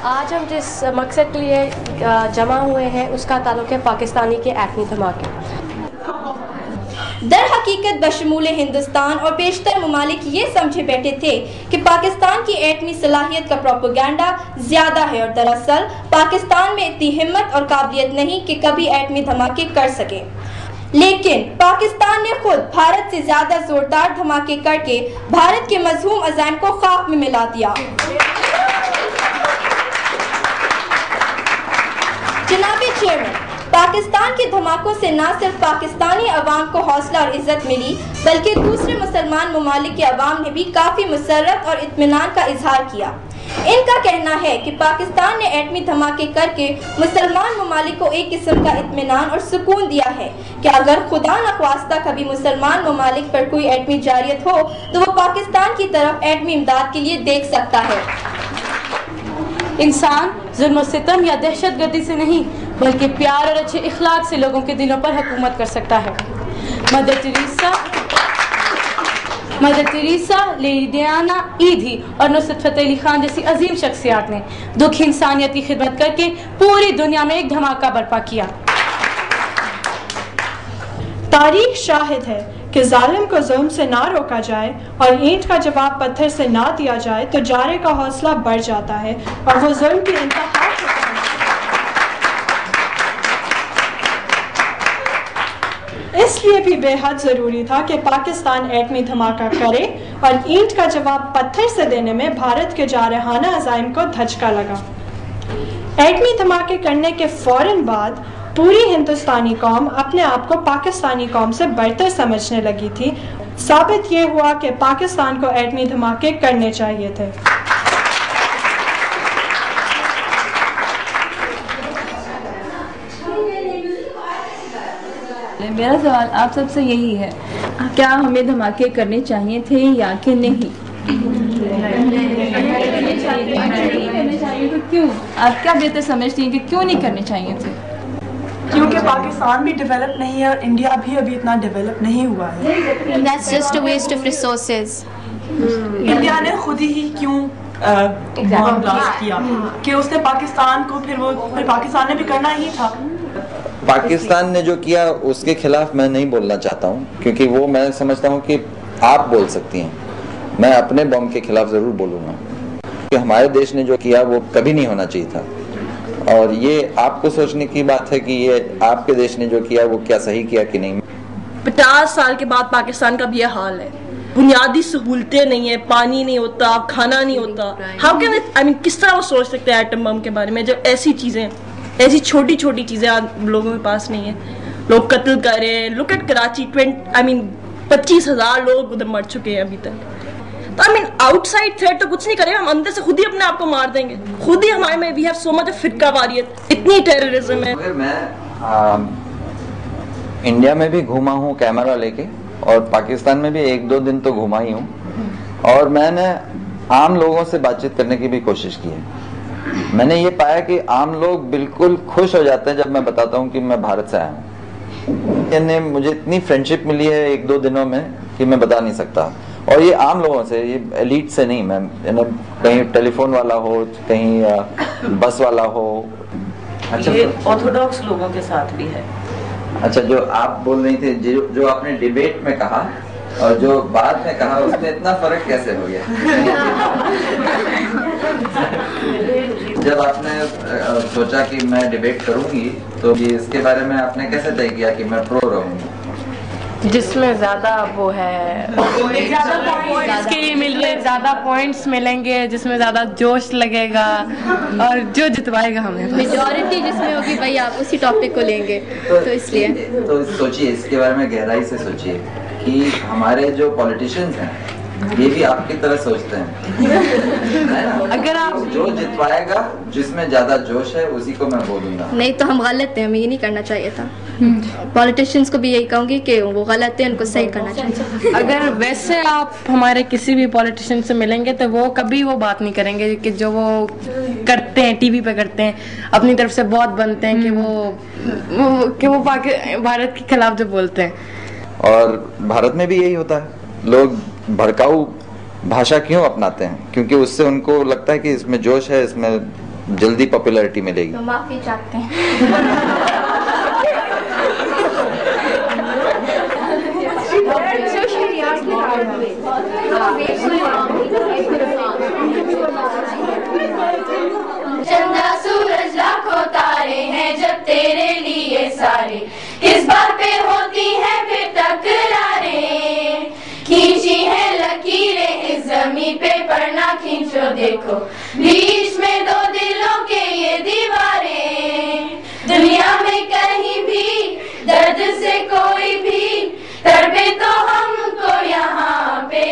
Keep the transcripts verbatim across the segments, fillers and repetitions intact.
आज हम जिस मकसद के लिए जमा हुए हैं उसका ताल्लुक है पाकिस्तानी के एटमी धमाके। दर हकीकत बशमूल हिंदुस्तान और बेशतर ममालिक ये समझे बैठे थे कि पाकिस्तान की एटमी सलाहियत का प्रोपेगेंडा ज्यादा है और दरअसल पाकिस्तान में इतनी हिम्मत और काबिलियत नहीं कि कभी एटमी धमाके कर सके। लेकिन पाकिस्तान ने खुद भारत से ज्यादा जोरदार धमाके करके भारत के मजहूम अज़ाइम को खाक में मिला दिया। जनाबे चेयरमैन, पाकिस्तान के धमाकों से न सिर्फ पाकिस्तानी अवाम को हौसला और इज्जत मिली बल्कि दूसरे मुसलमान ममालिक के अवाम ने भी काफी मुसर्रत और इत्मीनान का इजहार किया। इनका कहना है कि पाकिस्तान ने एटमी धमाके करके मुसलमान ममालिक को एक किस्म का इत्मीनान और सुकून दिया है कि अगर खुदा न ख्वास्ता कभी मुसलमान ममालिक पर कोई एटमी जारियत हो तो वो पाकिस्तान की तरफ एटमी इमदाद के लिए देख सकता है। इंसान जुल्म सितम या दहशत गर्दी से नहीं बल्कि प्यार और अच्छे इखलाक से लोगों के दिलों पर हुकूमत कर सकता है। Mother Teresa mother Teresa, lady Diana, Edhi और नुसरत फतेह अली खान जैसी अजीम शख्सियात ने दुखी इंसानियत की खिदमत करके पूरी दुनिया में एक धमाका बर्पा किया। तारीख शाहिद है कि जालिम को जुल्म से ना रोका जाए और ईंट का जवाब पत्थर से ना दिया जाए तो जारे का हौसला बढ़ जाता है और वो जुल्म की इंतहा। इसलिए भी बेहद जरूरी था कि पाकिस्तान एटमी धमाका करे और ईंट का जवाब पत्थर से देने में भारत के जारहाना अज़ाइम को धचका लगा। एटमी धमाके करने के फौरन बाद पूरी हिंदुस्तानी कौम अपने आप को पाकिस्तानी कौम से बढ़तर समझने लगी थी। साबित ये हुआ कि पाकिस्तान को एटमी धमाके करने चाहिए थे। मेरा सवाल आप सबसे यही है, क्या हमें धमाके करने चाहिए थे या कि नहीं? करने चाहिए तो क्यों? आप क्या बेहतर समझती हैं कि क्यों नहीं करने चाहिए थे? क्योंकि पाकिस्तान भी डेवलप नहीं है और इंडिया भी अभी इतना डेवलप नहीं हुआ है। That's just a waste of resources. India ने खुद ही क्यों बॉम्ब ब्लास्ट किया कि उसने पाकिस्तान को फिर वो फिर पाकिस्तान ने भी करना ही था। पाकिस्तान ने जो किया उसके खिलाफ मैं नहीं बोलना चाहता हूँ क्योंकि वो मैं समझता हूँ कि आप बोल सकती हैं, मैं अपने बॉम्ब के खिलाफ ज़रूर बोलूँगा कि हमारे देश ने जो किया वो कभी नहीं होना चाहिए था और ये आपको सोचने की बात है कि ये आपके देश ने जो किया वो क्या सही किया कि नहीं। पचास साल के बाद पाकिस्तान का भी ये हाल है, बुनियादी सहूलतें नहीं है, पानी नहीं होता, खाना नहीं होता। हाउ कैन आई मीन किस तरह वो सोच सकते हैं एटम बम के बारे में जब ऐसी चीज़ें ऐसी छोटी छोटी चीजें आज लोगों के पास नहीं है। लोग कत्ल कर रहे हैं। Look at Karachi, twenty I mean पच्चीस हजार लोग उधर मर चुके हैं अभी तक। तो आई मीन आउटसाइड थ्रेट तो कुछ नहीं करेंगे, हम अंदर से खुद ही अपने आप को मार देंगे। खुद ही हमारे में वी हैव सो मच फिरका वारियत, इतनी टेररिज्म है। अगर मैं आ, इंडिया में भी घूमा हूँ कैमरा लेके और पाकिस्तान में भी एक दो दिन तो घुमा ही हूँ और मैंने आम लोगों से बातचीत करने की भी कोशिश की है। मैंने ये पाया कि आम लोग बिल्कुल खुश हो जाते हैं जब मैं बताता हूँ कि मैं भारत से आया हूँ। यानी मुझे इतनी फ्रेंडशिप मिली है एक दो दिनों में कि मैं बता नहीं सकता और ये आम लोगों से, ये एलीट से नहीं। मैं कहीं टेलीफोन वाला हो, कहीं बस वाला हो। अच्छा, ये ऑर्थोडॉक्स लोगों के साथ भी है। अच्छा, जो आप बोल रही थी, जो, जो आपने डिबेट में कहा और जो बाद में कहा उसमें इतना फर्क कैसे हो गया? जब आपने सोचा कि मैं डिबेट करूंगी तो ये इसके बारे में आपने कैसे तय किया कि मैं प्रो रहूंगी? जिसमें ज्यादा वो है इसके लिए मिल रहे ज्यादा पॉइंट्स मिलेंगे, जिसमें ज्यादा जोश लगेगा और जो जितवाएगा हमें मेजॉरिटी जिसमें होगी भाई आप उसी टॉपिक को लेंगे। तो, तो इसलिए तो सोचिए, इसके बारे में गहराई से सोचिए कि हमारे जो पॉलिटिशियंस हैं ये भी आपकी तरह सोचते हैं। अगर आप जो जितवाएगा, जिसमें ज्यादा जोश है उसी को मैं बोलूंगा। नहीं तो हम गलत हैं, हमें ये नहीं करना चाहिए था। पॉलिटिशियंस को भी यही कहूंगी कि वो गलत है, उनको सही करना चाहिए। अगर वैसे आप हमारे किसी भी पॉलिटिशियन से मिलेंगे तो वो कभी वो बात नहीं करेंगे कि जो वो करते हैं टीवी पे करते हैं, अपनी तरफ से बहुत बनते हैं कि वो, वो कि वो भारत के खिलाफ जो बोलते हैं। और भारत में भी यही होता है, लोग भड़काऊ भाषा क्यों अपनाते हैं? क्योंकि उससे उनको लगता है कि इसमें जोश है, इसमें जल्दी पॉपुलैरिटी मिलेगी। तो माफी चाहते हैं। चंदा सूरज लाखों तारे हैं जब तेरे लिए सारे, किस बात पे होती है फिर तकरारें, खींची है लकीरें इस ज़मीं पे पर ना खींचो देखो, बीच में दो दिलों के ये दीवारें, दुनिया में कहीं भी दर्द से कोई भी तड़पे तो हमको यहाँ पे,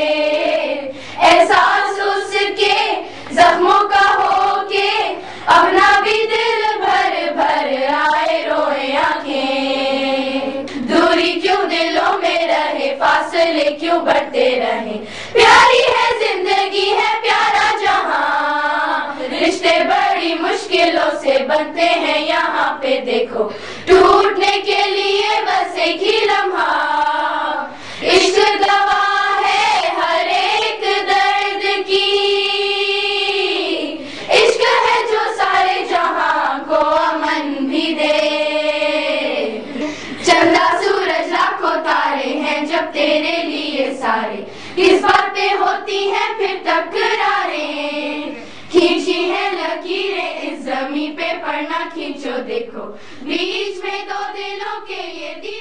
एहसास उसके जख्मों का हो के अपना भी दिल भर भर आए रोए आंखें, दूरी क्यों दिलों में रहे फासले क्यों बढ़ते रहे, प्यारी है जिंदगी है प्यारा जहां, रिश्ते बड़ी मुश्किलों से बनते हैं यहाँ पे देखो, टूटने के लिए बस एक ही लम्हा, इश्क दवा है हर एक दर्द की, इश्क है जो सारे जहां को अमन भी दे, चंदा सूरज लाखों तारे हैं जब तेरे लिए सारे, किस बात पे होती है फिर तकरारें, खींची है लकीरें इस ज़मीं पे पर ना खींचो देखो, बीच में दो दिलों के ये